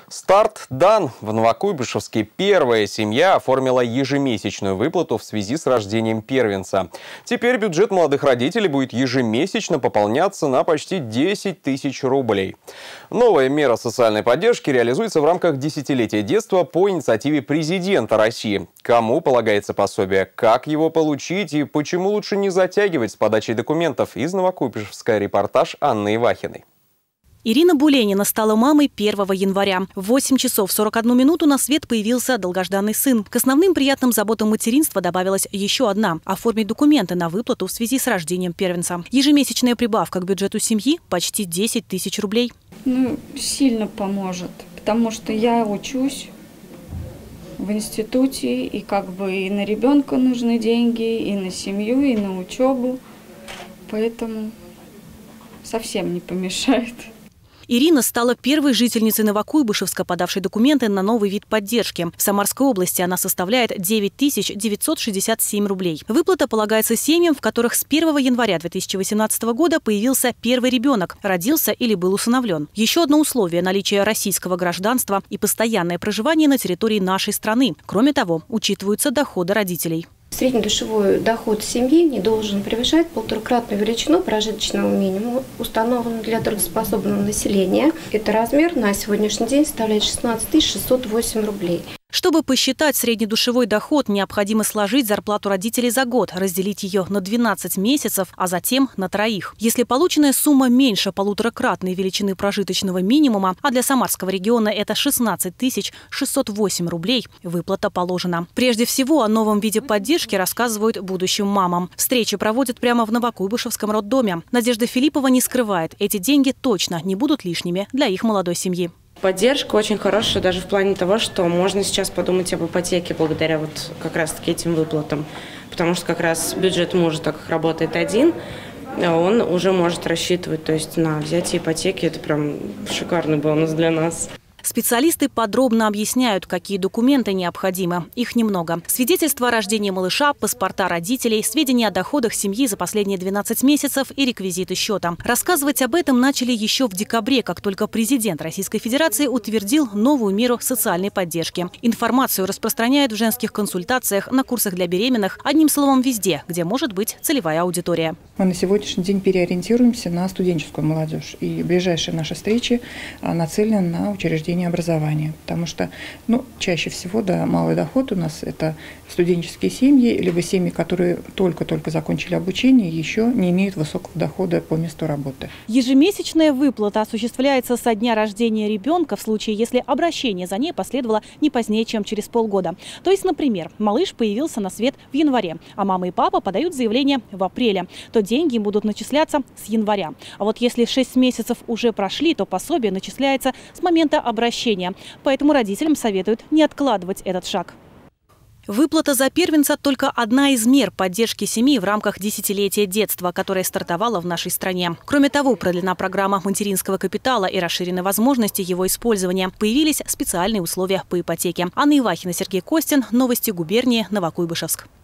Старт дан. В Новокуйбышевске первая семья оформила ежемесячную выплату в связи с рождением первенца. Теперь бюджет молодых родителей будет ежемесячно пополняться на почти 10 тысяч рублей. Новая мера социальной поддержки реализуется в рамках десятилетия детства по инициативе президента России. Кому полагается пособие, как его получить и почему лучше не затягивать с подачей документов, из Новокуйбышевска репортаж Анны Ивахиной. Ирина Буленина стала мамой 1 января. В 8 часов 41 минуту на свет появился долгожданный сын. К основным приятным заботам материнства добавилась еще одна – оформить документы на выплату в связи с рождением первенца. Ежемесячная прибавка к бюджету семьи – почти 10 тысяч рублей. Сильно поможет, потому что я учусь в институте, и и на ребенка нужны деньги, и на семью, и на учебу. Поэтому совсем не помешает. Ирина стала первой жительницей Новокуйбышевска, подавшей документы на новый вид поддержки. В Самарской области она составляет 9967 рублей. Выплата полагается семьям, в которых с 1 января 2018 года появился первый ребенок, родился или был усыновлен. Еще одно условие – наличие российского гражданства и постоянное проживание на территории нашей страны. Кроме того, учитываются доходы родителей. Среднедушевой доход семьи не должен превышать 1,5-кратную величину прожиточного минимума, установленного для трудоспособного населения. Это размер на сегодняшний день составляет 16 608 рублей. Чтобы посчитать среднедушевой доход, необходимо сложить зарплату родителей за год, разделить ее на 12 месяцев, а затем на троих. Если полученная сумма меньше 1,5-кратной величины прожиточного минимума, а для Самарского региона это 16 608 рублей, выплата положена. Прежде всего о новом виде поддержки рассказывают будущим мамам. Встречи проводят прямо в Новокуйбышевском роддоме. Надежда Филиппова не скрывает, эти деньги точно не будут лишними для их молодой семьи. Поддержка очень хорошая даже в плане того, что можно сейчас подумать об ипотеке благодаря как раз-таки этим выплатам. Потому что как раз бюджет мужа, так как работает один, он уже может рассчитывать, то есть на взятие ипотеки. Это прям шикарный бонус для нас. Специалисты подробно объясняют, какие документы необходимы. Их немного. Свидетельство о рождении малыша, паспорта родителей, сведения о доходах семьи за последние 12 месяцев и реквизиты счета. Рассказывать об этом начали еще в декабре, как только президент Российской Федерации утвердил новую меру социальной поддержки. Информацию распространяют в женских консультациях, на курсах для беременных, одним словом везде, где может быть целевая аудитория. Мы на сегодняшний день переориентируемся на студенческую молодежь. И ближайшие наши встречи нацелены на учреждение образования, потому что чаще всего малый доход у нас это студенческие семьи, либо семьи, которые только-только закончили обучение, еще не имеют высокого дохода по месту работы. Январская выплата осуществляется со дня рождения ребенка в случае, если обращение за ней последовало не позднее, чем через полгода. То есть, например, малыш появился на свет в январе, а мама и папа подают заявление в апреле, то деньги будут начисляться с января. А вот если 6 месяцев уже прошли, то пособие начисляется с момента обращения. Поэтому родителям советуют не откладывать этот шаг. Выплата за первенца – только одна из мер поддержки семьи в рамках десятилетия детства, которая стартовала в нашей стране. Кроме того, продлена программа материнского капитала и расширены возможности его использования. Появились специальные условия по ипотеке. Анна Ивахина, Сергей Костин. Новости губернии. Новокуйбышевск.